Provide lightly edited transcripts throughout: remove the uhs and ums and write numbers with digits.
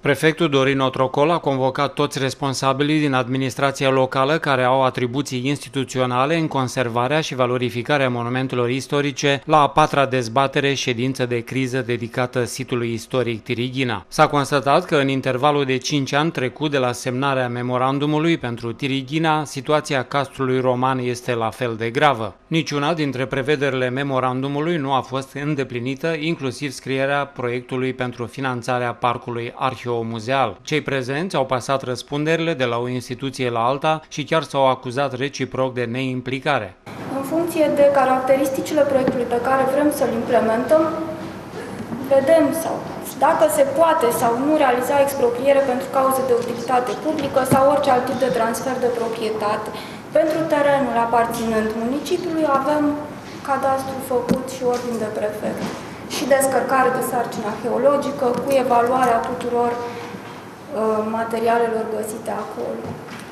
Prefectul Dorin Otrocol a convocat toți responsabilii din administrația locală care au atribuții instituționale în conservarea și valorificarea monumentelor istorice la a patra dezbatere ședință de criză dedicată sitului istoric Tirighina. S-a constatat că în intervalul de 5 ani trecut de la semnarea memorandumului pentru Tirighina, situația castrului roman este la fel de gravă. Niciuna dintre prevederile memorandumului nu a fost îndeplinită, inclusiv scrierea proiectului pentru finanțarea parcului arheomuzeal. Cei prezenți au pasat răspunderile de la o instituție la alta și chiar s-au acuzat reciproc de neimplicare. În funcție de caracteristicile proiectului pe care vrem să-l implementăm, vedem dacă se poate sau nu realiza expropriere pentru cauze de utilitate publică sau orice alt tip de transfer de proprietate. Pentru terenul aparținând municipiului avem cadastru făcut și ordin de prefect și descărcare de sarcină arheologică cu evaluarea tuturor materialelor găsite acolo.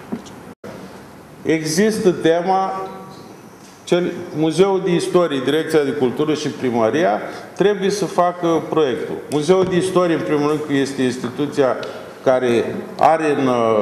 Există tema, Muzeul de Istorie, Direcția de Cultură și Primăria trebuie să facă proiectul. Muzeul de Istorie, în primul rând, este instituția care are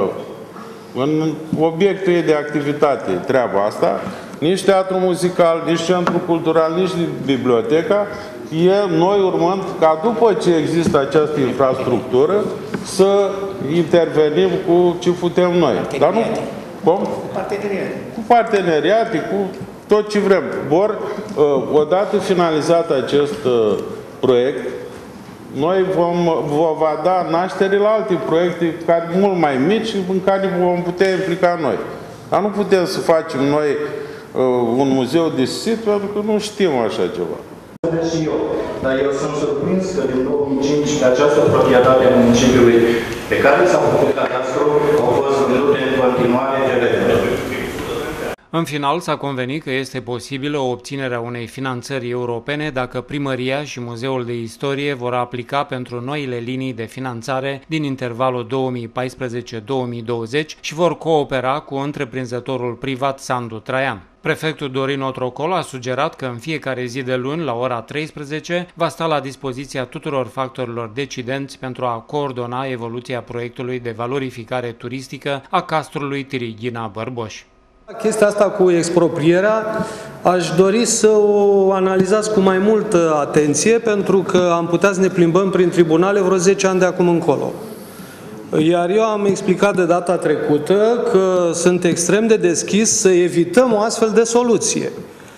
în obiectul ei de activitate treaba asta, nici teatru muzical, nici centru cultural, nici biblioteca. Noi urmând ca după ce există această infrastructură să intervenim cu ce putem noi. Dar nu, cum? Cu parteneriate, cu tot ce vrem. Odată finalizat acest proiect, noi va da naștere la alte proiecte care mult mai mici în care vom putea implica noi. Dar nu putem să facem noi un muzeu de sit pentru că nu știm așa ceva. Și eu, dar eu sunt surprins că din 2005 această proprietate a municipiului pe care s-a făcut cadastru au fost vândute în continuare de În final, s-a convenit că este posibilă obținerea unei finanțări europene dacă Primăria și Muzeul de Istorie vor aplica pentru noile linii de finanțare din intervalul 2014-2020 și vor coopera cu întreprinzătorul privat Sandu Traian. Prefectul Dorin Otrocol a sugerat că în fiecare zi de luni, la ora 13, va sta la dispoziția tuturor factorilor decidenți pentru a coordona evoluția proiectului de valorificare turistică a castrului Tirighina Bărboș. Chestia asta cu exproprierea aș dori să o analizați cu mai multă atenție, pentru că am putea să ne plimbăm prin tribunale vreo 10 ani de acum încolo. Iar eu am explicat de data trecută că sunt extrem de deschis să evităm o astfel de soluție.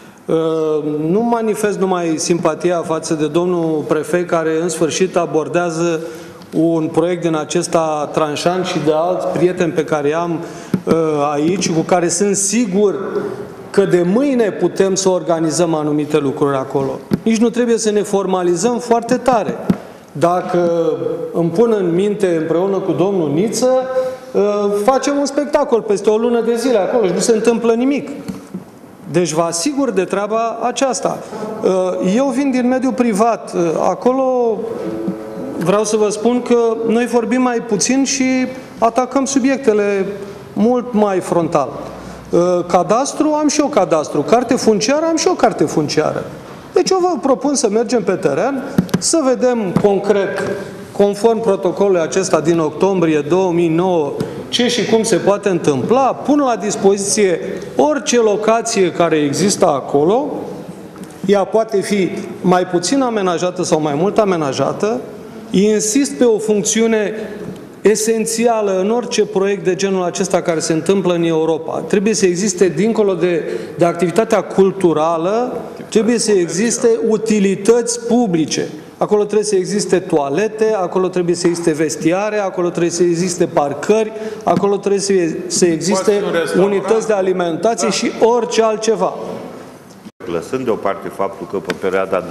Nu manifest numai simpatia față de domnul prefect, care în sfârșit abordează un proiect din acesta tranșant, și de alți prieteni pe care am aici, cu care sunt sigur că de mâine putem să organizăm anumite lucruri acolo. Nici nu trebuie să ne formalizăm foarte tare. Dacă îmi pun în minte împreună cu domnul Niță, facem un spectacol peste o lună de zile acolo și nu se întâmplă nimic. Deci vă asigur de treaba aceasta. Eu vin din mediul privat. Acolo vreau să vă spun că noi vorbim mai puțin și atacăm subiectele mult mai frontal. Cadastru, am și eu cadastru. Carte funciară, am și eu carte funciară. Deci eu vă propun să mergem pe teren, să vedem concret, conform protocolului acesta din octombrie 2009, ce și cum se poate întâmpla. Pun la dispoziție orice locație care există acolo. Ea poate fi mai puțin amenajată sau mai mult amenajată. Insist pe o funcțiune esențială în orice proiect de genul acesta care se întâmplă în Europa. Trebuie să existe, dincolo de activitatea culturală, trebuie să existe utilități publice. Acolo trebuie să existe toalete, acolo trebuie să existe vestiare, acolo trebuie să existe parcări, acolo trebuie să existe unități de alimentație și orice altceva. Lăsând deoparte faptul că pe perioada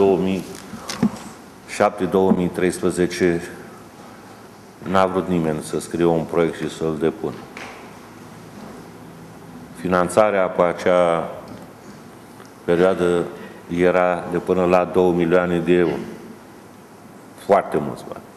2007-2013 n-a vrut nimeni să scrie un proiect și să-l depună. Finanțarea pe acea perioadă era de până la 2 milioane de euro. Foarte mulți bani.